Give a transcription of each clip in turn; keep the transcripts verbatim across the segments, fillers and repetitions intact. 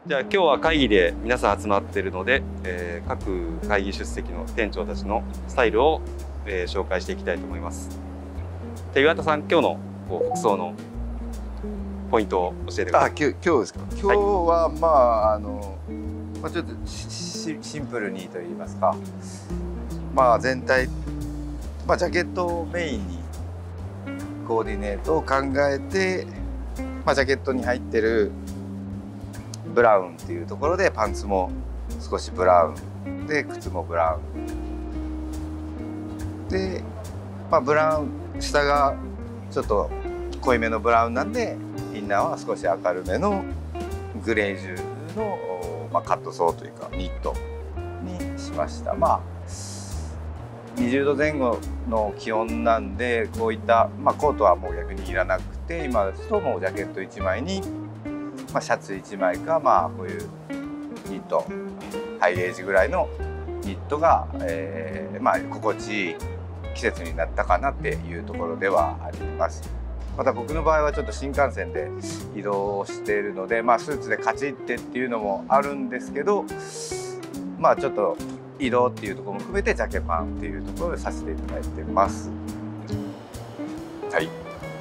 じゃあ今日は会議で皆さん集まっているので、えー、各会議出席の店長たちのスタイルを、えー、紹介していきたいと思います。で岩田さん、今日のこう服装のポイントを教えてください。 あ、今日、今日ですか。今日は、はい、まああの、まあ、ちょっとシンプルにと言いますか、まあ全体、まあ、ジャケットをメインにコーディネートを考えて、まあ、ジャケットに入ってるブラウンっていうところでパンツも少しブラウンで靴もブラウンで、まあ、ブラウン下がちょっと濃いめのブラウンなんでインナーは少し明るめのグレージュの、まあ、カットソーというかニットにしました。まあにじゅうどぜん後の気温なんでこういった、まあ、コートはもう逆にいらなくて、今ですともうジャケットいちまいに、まあ、シャツいちまいか、まあこういうニットハイエージぐらいのニットが、えー、まあ心地いい季節になったかなっていうところではあります。また僕の場合はちょっと新幹線で移動しているので、まあ、スーツでカチッてっていうのもあるんですけど、まあちょっと移動っていうところも含めてジャケパンっていうところでさせていただいてます。はい。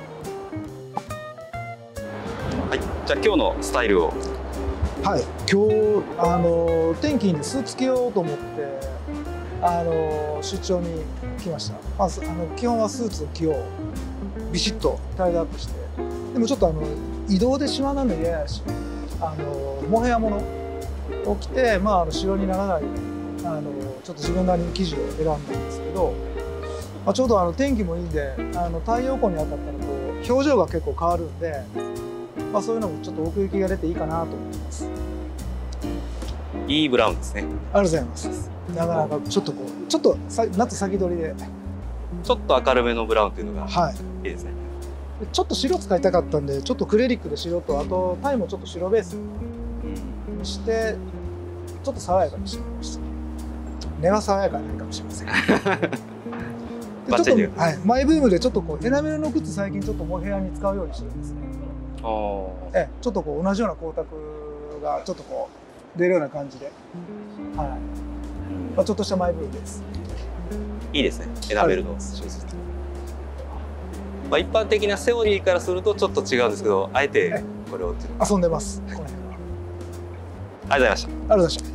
はい。じゃあ今日のスタイルを。 はい。今日あの天気にスーツ着ようと思ってあの出張に来ました。まずあの基本はスーツを着よう。ビシッとタイドアップして。でもちょっとあの移動でしまなの嫌やし、あのモヘアものを着て、まああの白にならない。あのちょっと自分なりに生地を選んだんですけど、まあ、ちょうどあの天気もいいんであの太陽光に当たったらこう表情が結構変わるんで、まあ、そういうのもちょっと奥行きが出ていいかなと思います。 いいブラウンですね。 ありがとうございます。なかなかちょっとこうちょっとさ夏先取りでちょっと明るめのブラウンというのがいいですね。 はい、ちょっと白使いたかったんでちょっとクレリックで白とあとタイもちょっと白ベースにしてちょっと爽やかにしてみました。根は爽やかないかもしれません。ちょっと、はい、マイブームでちょっとこうエナメルの靴最近ちょっとモヘアに使うようにしてるんですね。ええ、ちょっとこう同じような光沢がちょっとこう出るような感じで、はい、まあ、ちょっとしたマイブームです。 いいですね。エナメルのシューズ。まあ一般的なセオリーからするとちょっと違うんですけど、あえてこれを遊んでます。この辺は。 ありがとうございました。 ありがとうございました。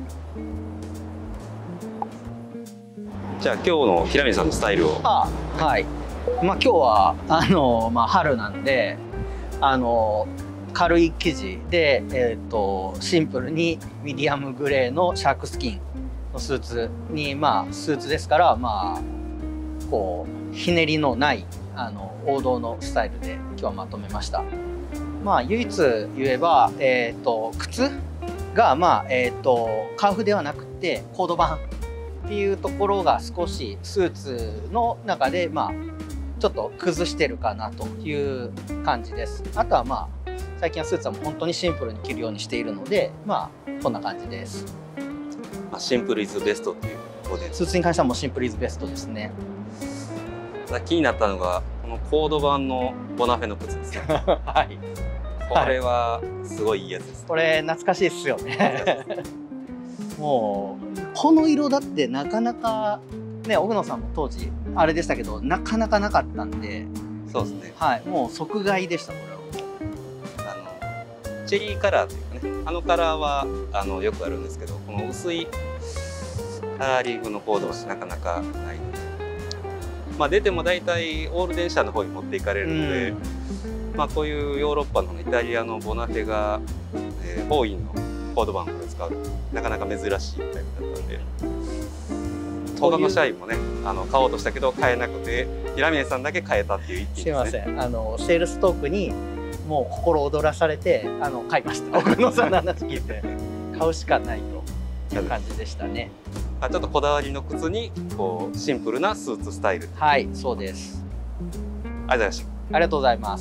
じゃあ今日の平見さんのスタイルを。 あ、はい。まあ今日はあのまあ春なんで、あの軽い生地でえっとシンプルにミディアムグレーのシャークスキンのスーツに、まあスーツですからまあこうひねりのないあの王道のスタイルで今日はまとめました。まあ唯一言えばえっと靴がまあえっとカーフではなくてコードバンっていうところが少しスーツの中でまあちょっと崩してるかなという感じです。あとはまあ最近はスーツはもう本当にシンプルに着るようにしているので、まあこんな感じです。 シンプルイズベストっていうコーデ。 スーツに関してはもうシンプルイズベストですね。 気になったのがこのコード版のボナフェの靴ですね。 はい。 これはすごいいいやつです。 これ懐かしいですよね。もうこの色だってなかなかね、奥野さんも当時あれでしたけどなかなかなかったんで。 そうですね。 はい、もう即買いでしたこれは。 あのチェリーカラーというかね、あのカラーはあのよくあるんですけど、この薄いカラーリングのコードはなかなかないので、まあ出ても大体オール電車の方に持っていかれるので、まあこういうヨーロッパのイタリアのボナフェが、えー、フォーインのコードバンを使うなかなか珍しいタイプだったんで、他の社員もねあの買おうとしたけど買えなくて平峰さんだけ買えたっていう一品ですね。 すいません、あのセールストークにもう心躍らされてあの買いました。奥野さんの話聞いて買うしかないという感じでしたね。 あ、ちょっとこだわりの靴にこうシンプルなスーツスタイル。 はい、そうです。 ありがとうございました。 ありがとうございます。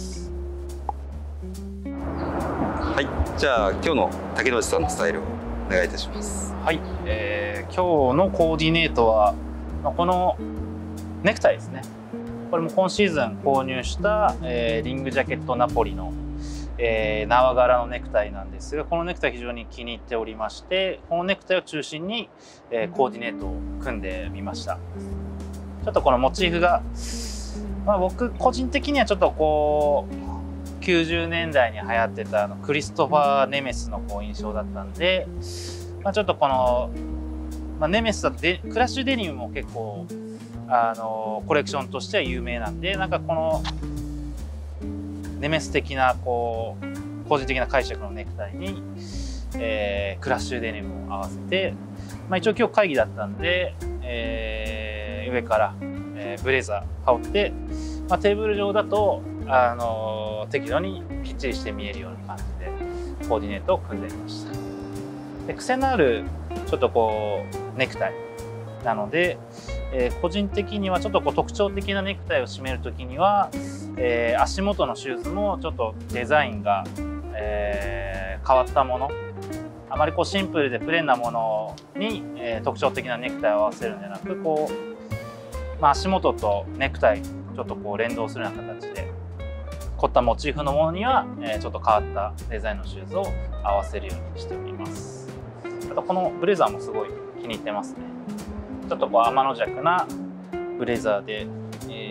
はい、じゃあ今日の竹野内さんのスタイルをお願いいたします。 はい、えー、今日のコーディネートはこのネクタイですね。これも今シーズン購入した、えー、リングジャケットナポリの、 えー、縄柄のネクタイなんですが、このネクタイ非常に気に入っておりまして、このネクタイを中心に、えー、コーディネートを組んでみました。ちょっとこのモチーフが、まあ、僕個人的にはちょっとこうきゅうじゅうねんだいに流行ってたあのクリストファー・ネメスのこう印象だったんで、まあ、ちょっとこの、まあ、ネメスだとクラッシュデニムも結構あのコレクションとしては有名なんで、なんかこのネメス的なこう個人的な解釈のネクタイに、えー、クラッシュデニムを合わせて、まあ、一応今日会議だったんで、えー、上から、えー、ブレザー羽織って、まあ、テーブル上だと、あのー、適度にきっちりして見えるような感じでコーディネートを組んでみました。で、癖のあるちょっとこうネクタイなので、えー、個人的にはちょっとこう特徴的なネクタイを締めるときには、えー、足元のシューズもちょっとデザインが、えー、変わったもの、あまりこうシンプルでプレーンなものに、えー、特徴的なネクタイを合わせるんじゃなく、こう、まあ、足元とネクタイちょっとこう連動するような形で凝ったモチーフのものには、えー、ちょっと変わったデザインのシューズを合わせるようにしております。あとこのブレザーもすごい気に入ってますね。ちょっとこう天の弱なブレザーで、え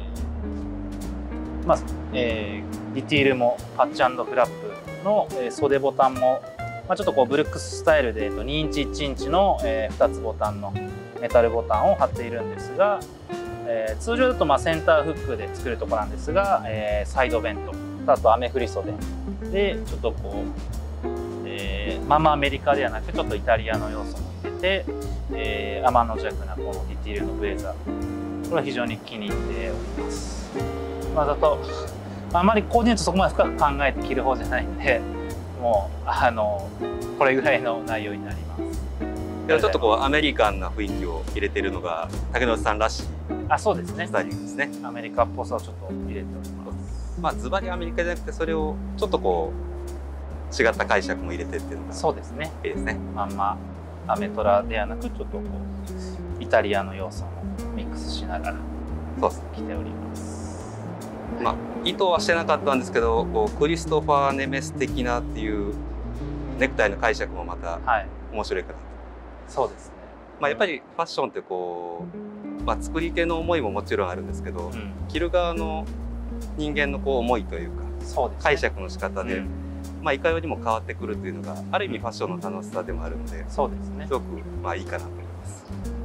ーまあえー、ディティールもパッチ&フラップの、えー、袖ボタンも、まあ、ちょっとこうブルックススタイルで、えー、とにインチいちインチの、えー、ふたつボタンのメタルボタンを貼っているんですが、えー、通常だとまあセンターフックで作るところなんですが、えー、サイドベント、あとアメフリ袖でちょっとこう、えー、まあまあアメリカではなくちょっとイタリアの要素も入れて、えー、天の弱なこのディティールのブレザー、これは非常に気に入っております。まあ、だとあまりコーディネートそこまで深く考えて着る方じゃないんで、もうあのこれぐらいの内容になります。 いや、ちょっとこうアメリカンな雰囲気を入れてるのが竹野内さんらしいあ、そうですね、 スタイリングですね。 アメリカっぽさをちょっと入れております。 まあズバリアメリカじゃなくて、それをちょっとこう違った解釈も入れてっていうのがそうですね、 いいですね。 まんまアメトラではなくちょっとこうイタリアの要素もミックスしながらそうですね、 着ております。 まあ意図はしてなかったんですけど、こうクリストファー・ネメス的なっていうネクタイの解釈もまた面白いかなと。はい、 そうですね。 まあやっぱりファッションってこう、まあ、作り手の思いももちろんあるんですけど、うん、着る側の人間のこう思いというか、そうですね、解釈の仕方で、うん、まあいかようにも変わってくるというのがある意味ファッションの楽しさでもあるので、そうですね、すごくまあいいかなと思います。